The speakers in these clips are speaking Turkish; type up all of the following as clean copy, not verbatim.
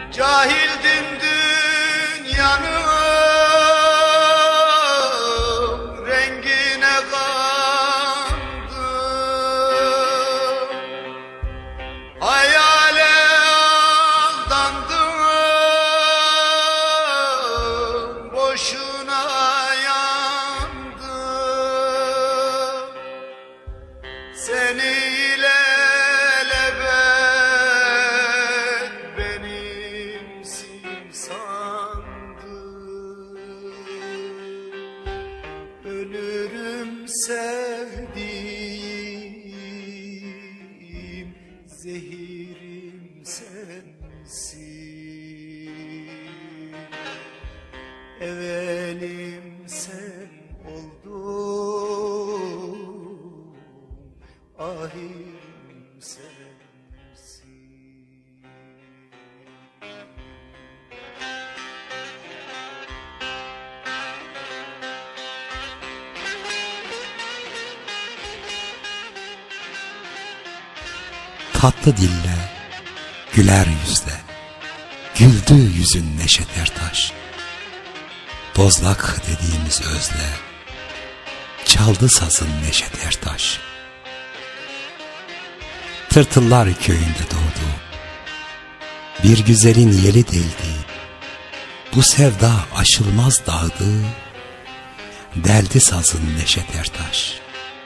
Cahildim dünyanın rengine kandım, hayale aldandım, boşuna yandım. Seni ilelebet benimsin sandım. Ölürüm sevdiğim, zehirim sensin. Evelim sen oldun, ahirim sensin. Tatlı dille, güler yüzle, güldü yüzün Neşet Ertaş. Bozlak dediğimiz özle, çaldı sazın Neşet Ertaş. Tırtıllar köyünde doğdu, bir güzelin yeli değdi. Bu sevda aşılmaz dağdı, deldi sazın Neşet Ertaş.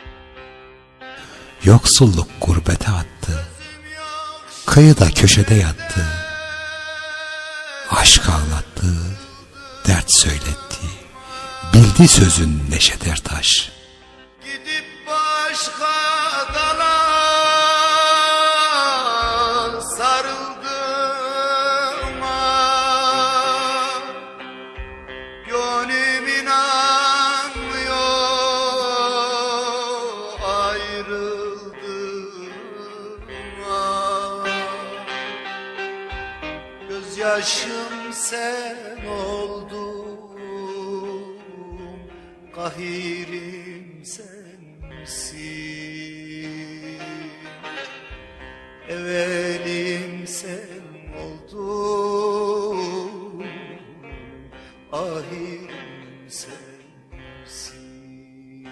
Yoksulluk gurbete attı, kıyıda köşede yattı. Aşk ağlattı, dert söyletti, bildi sözün Neşet Ertaş. Gidip başka dala sarıldım, gönlüm inanmıyor ayrıldım. Gözyaşım sen oldun, kahirim sensin. Evelim sen oldun, ahirim sensin.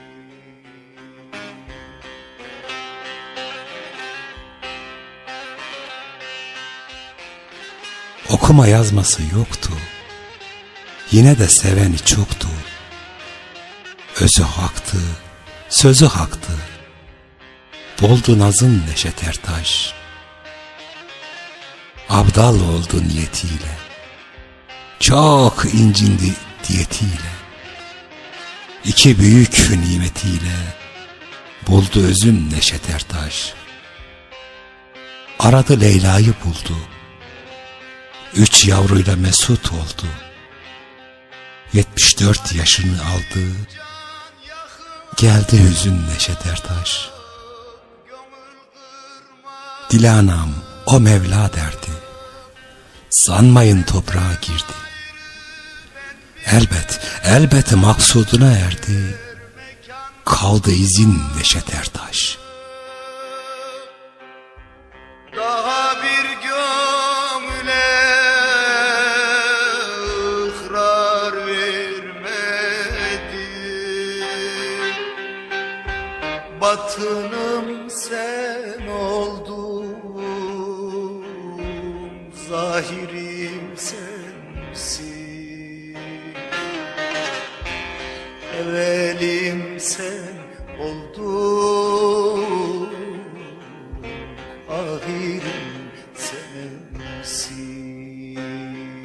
Okuma yazması yoktu, yine de seveni çoktu. Özü haktı, sözü haktı, boldu nazın Neşet Ertaş. Abdal oldu niyetiyle, çok incindi diyetiyle. İki büyük nimetiyle buldu özün Neşet Ertaş. Aradı Leyla'yı buldu, 3 yavruyla mesut oldu. 74 yaşını aldı, geldi hüzün Neşet Ertaş. Dilanam o Mevla derdi, sanmayın toprağa girdi. Elbet maksuduna erdi, kaldı izin Neşet Ertaş. Daha bir gönüle ıkrar vermedim, batınım sen oldun, zahirim sensin. Evelim sen oldun, ahirim sensin.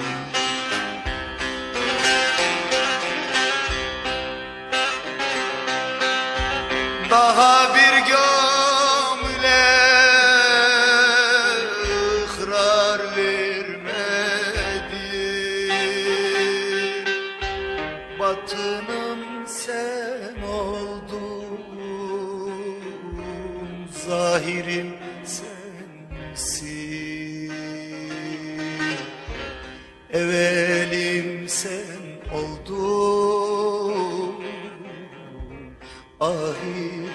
Daha bir gönüle ıkrar vermedim, batınım sen oldun, zahirim sensin. Evelim sen oldun, ahir